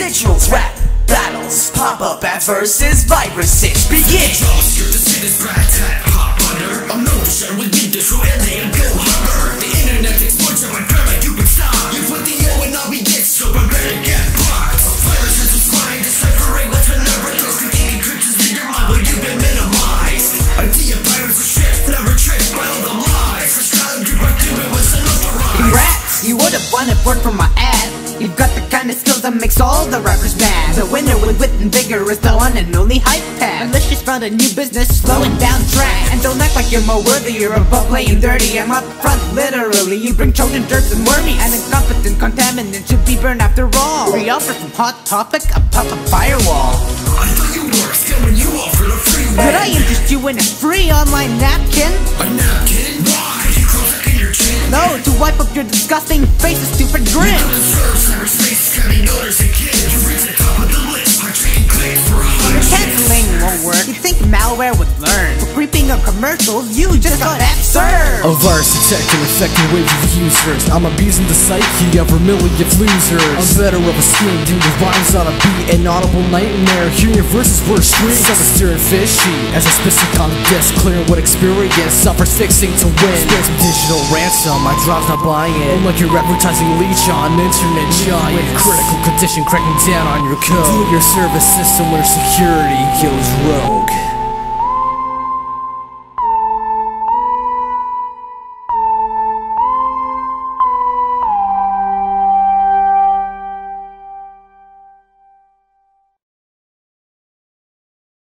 residuals, rap battles, pop-up ad versus viruses. Begin! I'm no shit with me, this and they go harder. The internet explodes on my grammar, you can stop. You put the O and I'll be get so I'm gonna get blocked. Viruses is trying to separate what's been never those competing creatures in your mind, but you've been minimized. Idea virus is shit, never tricked by all the lies. First time you were doing was unauthorized. Congrats, you would've won a word from my ad. You've got the kind of skills that makes all the rappers mad. The winner with wit and vigor is the one and only hype pad. Unless she's found a new business, slowing down track. And don't act like you're more worthy, you're above playing dirty. I'm up front, literally. You bring Trojan jerks and wormy. An incompetent contaminant should be burned after all. Free offer from Hot Topic, a pop-up firewall. I thought you were still when you offered a free one. Could I interest you in a free online napkin? A napkin? Why? You close in your chin? No, to wipe up your disgusting face, a stupid grin. Your canceling won't work. You think malware would learn? For creeping up commercials, you just got absurd. A virus detecting infecting waves of users. I'm abusing the psyche of a million losers. I'm better of a scheme, doing rhymes on a beat. An audible nightmare, hearing your verses were streets. Some are steering fishy, as I spit on the desk. Clearing what experience, suffers fixing to win. Spare some digital ransom, my drop's not buying it. Like your advertising leech on internet giants. Critical condition cracking down on your code. Do your service system where security goes rogue.